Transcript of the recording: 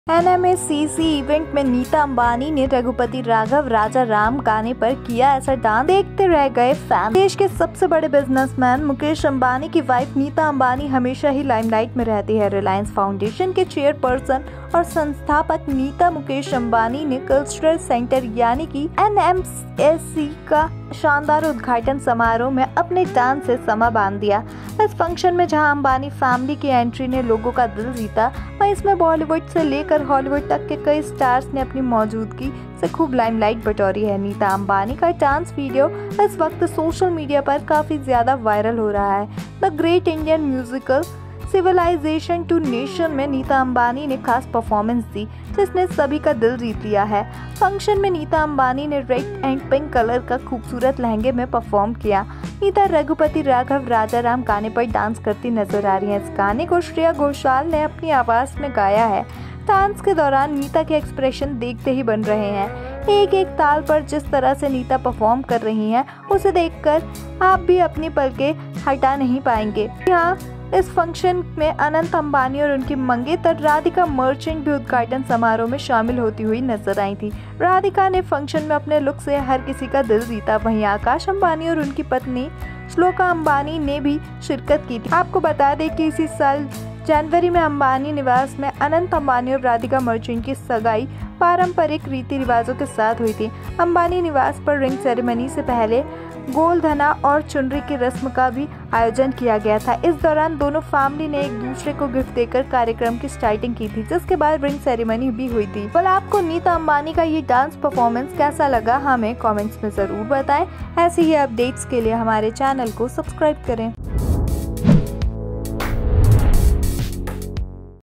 NMACC event में नीता अंबानी ने रघुपति राघव राजा राम गाने पर किया ऐसा डांस, देखते रह गए फैन। देश के सबसे बड़े बिजनेसमैन मुकेश अंबानी की वाइफ नीता अंबानी हमेशा ही लाइमलाइट में रहती है। रिलायंस फाउंडेशन के चेयरपर्सन और संस्थापक नीता मुकेश अंबानी ने कल्चरल सेंटर यानी कि NMACC का शानदार उद्घाटन समारोह में अपने डांस से समा बांध दिया। इस फंक्शन में जहां अंबानी फैमिली की एंट्री ने लोगों का दिल जीता, वहीं इसमें बॉलीवुड से लेकर हॉलीवुड तक के कई स्टार्स ने अपनी मौजूदगी से खूब लाइमलाइट बटोरी है। नीता अंबानी का डांस वीडियो इस वक्त सोशल मीडिया पर काफी ज्यादा वायरल हो रहा है। The great Indian musical civilisation to nation में नीता अंबानी ने खास परफॉर्मेंस दी, जिसने सभी का दिल जीत लिया है। फंक्शन में नीता अंबानी ने रेड एंड पिंक कलर का खूबसूरत लहंगे में परफॉर्म किया। नीता रघुपति राघव राजा राम गाने पर डांस करती नजर आ रही हैं। इस गाने को श्रेया घोषाल ने अपनी आवाज में गाया है। डांस के दौरान नीता के एक्सप्रेशन देखते ही बन रहे हैं। एक एक ताल पर जिस तरह से नीता परफॉर्म कर रही हैं, उसे देखकर आप भी अपनी पलकें हटा नहीं पाएंगे। यहाँ इस फंक्शन में अनंत अंबानी और उनकी मंगेतर राधिका मर्चेंट भी उद्घाटन समारोह में शामिल होती हुई नजर आई थी। राधिका ने फंक्शन में अपने लुक से हर किसी का दिल जीता। वहीं आकाश अंबानी और उनकी पत्नी श्लोका अंबानी ने भी शिरकत की थी। आपको बता दें कि इसी साल जनवरी में अंबानी निवास में अनंत अंबानी और राधिका मर्चेंट की सगाई पारंपरिक रीति रिवाजों के साथ हुई थी। अंबानी निवास पर रिंग सेरेमनी से पहले गोलधना और चुनरी की रस्म का भी आयोजन किया गया था। इस दौरान दोनों फैमिली ने एक दूसरे को गिफ्ट देकर कार्यक्रम की स्टार्टिंग की थी, जिसके बाद रिंग सेरेमनी भी हुई थी। कल आपको नीता अंबानी का ये डांस परफॉर्मेंस कैसा लगा, हमें कमेंट्स में जरूर बताएं। ऐसे ही अपडेट्स के लिए हमारे चैनल को सब्सक्राइब करें।